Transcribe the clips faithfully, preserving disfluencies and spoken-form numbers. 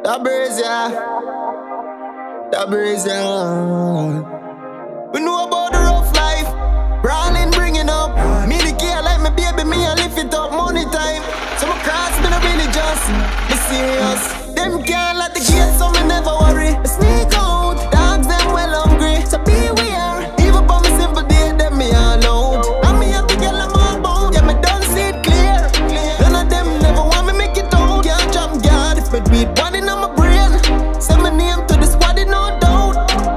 That breeze, yeah. That breeze, yeah. We know about the rough life. Brawling, bringing up. Me the gear like my baby, me I lift it up. Money time. So my cross me no really just. Me serious. Them can't let the gate, so me never worry. I sneak out. Dogs them well hungry. So beware. Even for me simple day, them me all out. And me have to get them all bound. Yeah, me done see it clear. None of them never want me make it out. Can't drop guard if it beat one in my brain. Send my name to the squad, no doubt.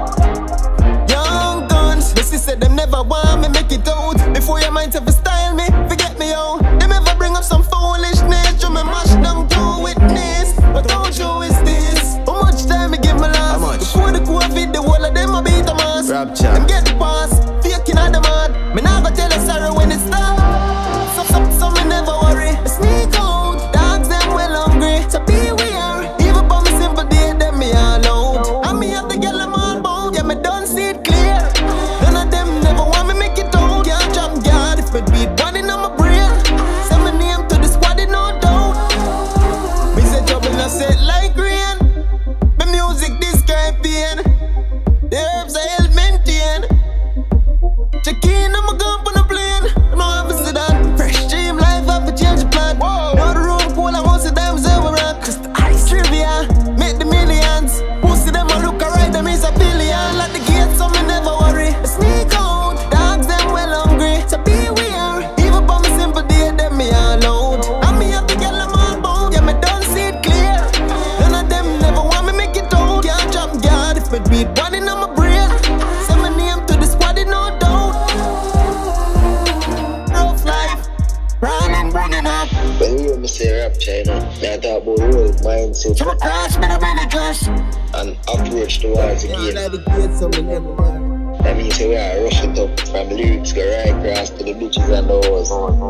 Young guns, the sister them never want me make it out. Before your mind ever style me, forget me out. Them ever bring up some foolishness, you me mash down to witness. But don't you is this? How much time me give my last? Before the COVID, the whole of them a beat a mass. Them get the pass, faking on the mad. Me never tell a sorry when it starts. So, so, so me never worry. I sneak out, dogs them well hungry. So beware, even for me simple day, them me all out. And me have to get them all bound, yeah me done see it clear. None of them never want me make it out. Can't drop guard if it beat one in my brain. Send my name to the squad, no doubt. Me say trouble I set like rain. My music this kind pain. The herbs I help maintain. Check in, I'm a gun on the plane. I'm not having that. Fresh dream life, I have to change the plan. Now the room cool, I want to see them ever rock. Cause the ice trivia, make the millions. Pussy them a look alright, them is a billion. Like the gate, so me never worry. I sneak out, dogs them well hungry. So beware, even for me simple day, them me all out. And me have to get them all bound, yeah me done see it clear. None of them never want me make it out. Can't drop guard if it beat one in my brain. Send my name to the squad, no doubt. Rough life, running, running up. When you hear me say rap China, I talk about real mindset So my cross, me no really just. and approach towards the game. Like the gate, so me never want. That means we are rush it up from lyrics go right across to the bitches and the hoes.